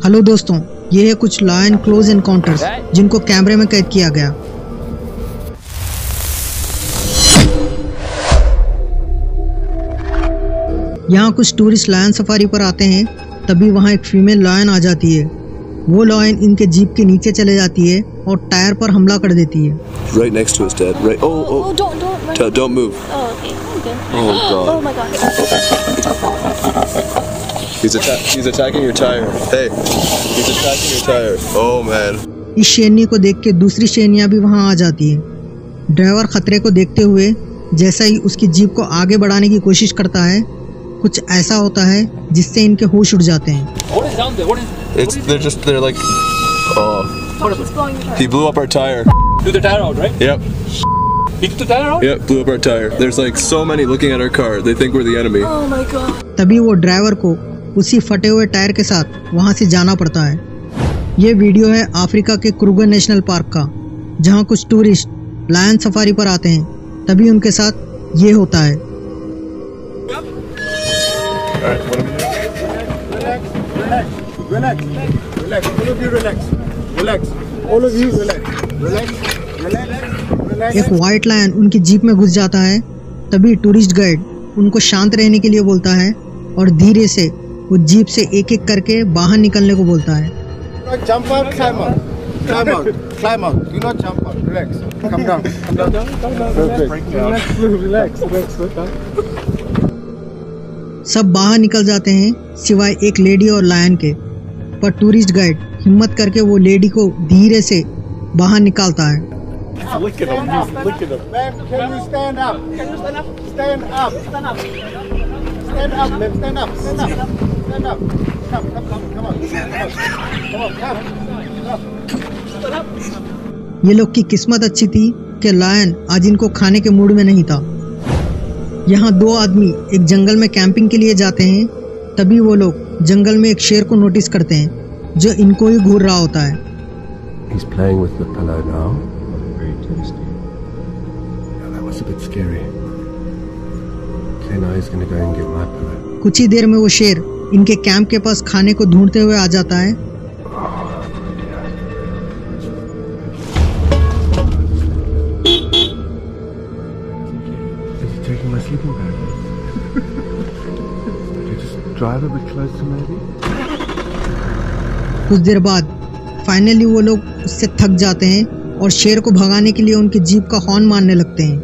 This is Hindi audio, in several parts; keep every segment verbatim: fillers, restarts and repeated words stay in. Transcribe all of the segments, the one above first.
हेलो दोस्तों, ये है कुछ लायन क्लोज एनकाउंटर्स जिनको कैमरे में कैद किया गया। यहाँ कुछ टूरिस्ट लायन सफारी पर आते हैं, तभी वहाँ एक फीमेल लायन आ जाती है। वो लायन इनके जीप के नीचे चले जाती है और टायर पर हमला कर देती है। Right next to us, Dad. Right. Oh, oh. Oh, don't, don't, Don't, don't move. Oh, okay. Okay. Oh God. Oh my God. He's atta- He's attacking your tire. Hey, he's attacking your tire. Oh man. इस शेरनी को देख के दूसरी शेरनियाँ भी वहाँ आ जाती है। ड्राइवर खतरे को देखते हुए जैसा ही उसकी जीप को आगे बढ़ाने की कोशिश करता है, कुछ ऐसा होता है जिससे इनके होश उड़ जाते हैं। What is down there? What is? It's they're just they're like. Oh. What's blowing your tire? He blew up our tire. Blew the tire out, right? Yep. He took the tire out? Yep. Blew up our tire. There's like so many looking at our car. They think we're the enemy. Oh my God. तभी वो ड्राइवर को उसी फटे हुए टायर के साथ वहाँ से जाना पड़ता है। ये वीडियो है अफ्रीका के क्रूगर नेशनल पार्क का, जहाँ कुछ टूरिस्ट लायन सफारी पर आते हैं, तभी उनके साथ ये होता है। Relax, relax, all of you relax, relax, all of you relax, relax, relax, relax. एक व्हाइट लायन उनकी जीप में घुस जाता है, तभी टूरिस्ट गाइड उनको शांत रहने के लिए बोलता है और धीरे से वो जीप से एक एक करके बाहर निकलने को बोलता है। Jump out, climb out, climb out, climb out. Do not jump out. Relax. Come down. Come down. Come down. Perfect. Relax, relax, relax, relax. सब बाहर निकल जाते हैं सिवाय एक लेडी और लायन के, पर टूरिस्ट गाइड हिम्मत करके वो लेडी को धीरे से बाहर निकालता है। Look at him. Look at him. Ma'am, can you stand up? Can you stand up? Stand up. Stand up. Stand up. Ma'am, stand up. Stand up. Stand up. Come, come, come, come on. Come on, come. Come. ये लोग की किस्मत अच्छी थी कि लायन आज इनको खाने के मूड में नहीं था। यहाँ दो आदमी एक जंगल में कैंपिंग के लिए जाते हैं, तभी वो लोग जंगल में एक शेर को नोटिस करते हैं जो इनको ही घूर रहा होता है। He's playing with the pillow now. Very tasty. Yeah, that was a bit scary. Okay, now he's gonna go and get my pillow. कुछ ही देर में वो शेर इनके कैंप के पास खाने को ढूंढते हुए आ जाता है। Taking my sleeping bag. Could you just drive a bit closer, maybe? कुछ देर बाद फाइनली वो लोग उससे थक जाते हैं और शेर को भगाने के लिए उनकी जीप का हॉर्न मारने लगते हैं।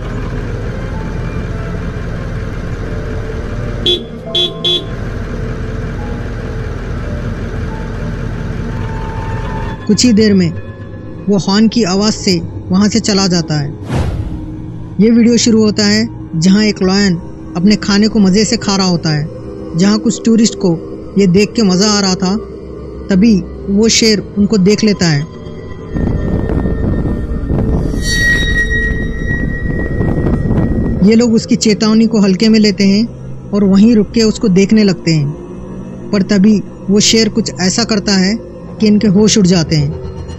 कुछ ही देर में वो हॉर्न की आवाज से वहां से चला जाता है। ये वीडियो शुरू होता है जहां एक लायन अपने खाने को मज़े से खा रहा होता है। जहां कुछ टूरिस्ट को ये देख के मज़ा आ रहा था, तभी वो शेर उनको देख लेता है। ये लोग उसकी चेतावनी को हल्के में लेते हैं और वहीं रुक के उसको देखने लगते हैं, पर तभी वो शेर कुछ ऐसा करता है कि इनके होश उड़ जाते हैं।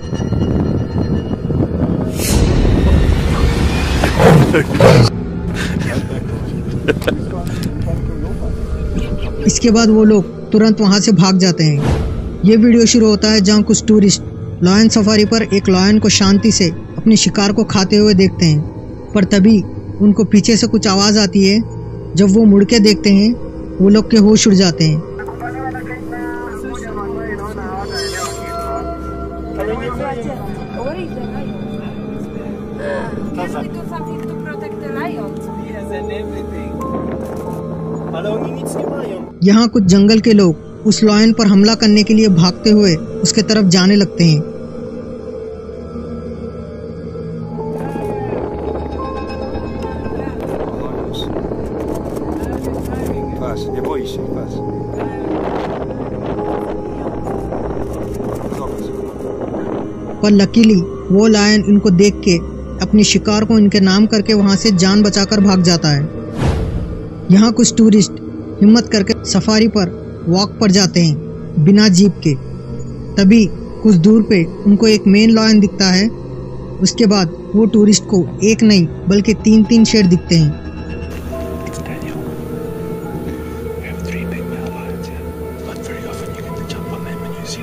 इसके बाद वो लोग तुरंत वहां से भाग जाते हैं। ये वीडियो शुरू होता है जहां कुछ टूरिस्ट लायन सफारी पर एक लायन को शांति से अपने शिकार को खाते हुए देखते हैं, पर तभी उनको पीछे से कुछ आवाज़ आती है। जब वो मुड़ के देखते हैं, वो लोग के होश उड़ जाते हैं। यहाँ कुछ जंगल के लोग उस लायन पर हमला करने के लिए भागते हुए उसके तरफ जाने लगते हैं। पर लकीली वो लायन इनको देख के अपने शिकार को इनके नाम करके वहां से जान बचाकर भाग जाता है। यहाँ कुछ टूरिस्ट हिम्मत करके सफारी पर वॉक पर जाते हैं बिना जीप के। तभी कुछ दूर पे उनको एक मेन लायन दिखता है। उसके बाद वो टूरिस्ट को एक नहीं बल्कि तीन तीन शेर दिखते हैं। See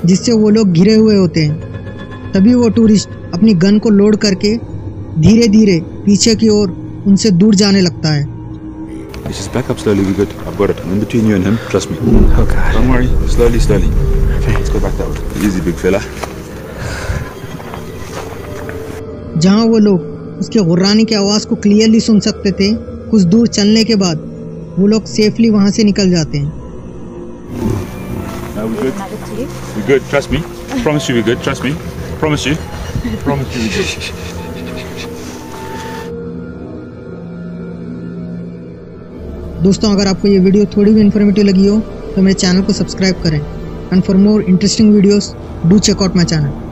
जिससे वो लोग घिरे हुए होते हैं। तभी वो टूरिस्ट अपनी गन को लोड करके धीरे धीरे पीछे की ओर उनसे दूर जाने लगता है। Just back up slowly, we're good. I've got it. I'm in between you and him. Trust me. Okay. Don't worry. Slowly, slowly. Okay. Let's go back that way. Easy, big fella. जहाँ वो लोग उसके गुर्राने की आवाज़ को क्लियरली सुन सकते थे, कुछ दूर चलने के बाद वो लोग सेफली वहाँ से निकल जाते हैं। Now we're good. We're good. Trust me. Promise you we're good. Trust me. Promise you. Promise you we're good. दोस्तों, अगर आपको ये वीडियो थोड़ी भी इन्फॉर्मेटिव लगी हो तो मेरे चैनल को सब्सक्राइब करें। And for more interesting videos do check out my channel.